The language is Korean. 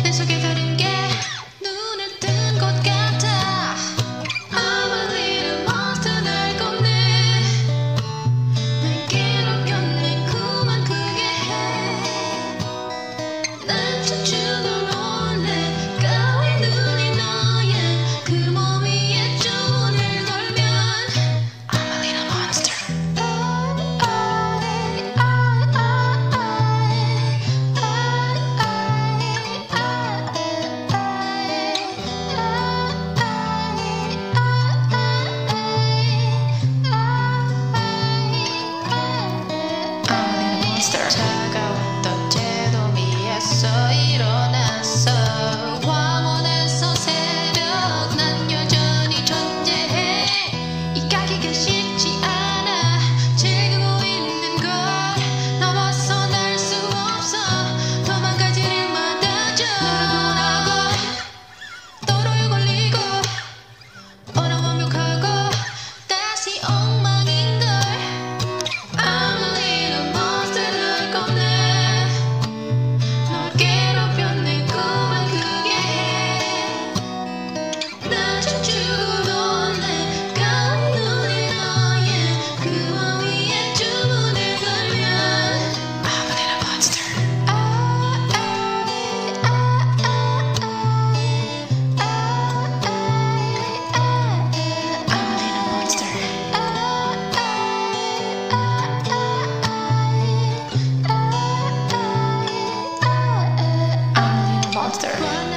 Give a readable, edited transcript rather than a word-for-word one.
내 속에 다른 게 눈을 뜬 것 같아. I'm a little monster 날 겁내. 날 괴롭혀 내 그만 크게 해. 난 춤추고 놀래. 까만 눈이 너의 그 몸 위에 주문을 걸면 I'm a little monster. 차가웠던 제도 위에서 일어났어. 황혼에서 새벽 난 여전히 존재해. 이 가기가 쉽지 않아. 즐기고 있는 걸 나 벗어날 수 없어. 도망가지를 마다져. 너를 도로에 걸리고 얼어 완벽하고 다시 엉망인걸. I'm a little monster 날 겁내. 널 괴롭혀 내 꿈을 크게 해. 난 춤추고 놀래. 까만 눈이 너의 그 몸 위에 주문을 걸면 I'm a little monster. I'm a little monster.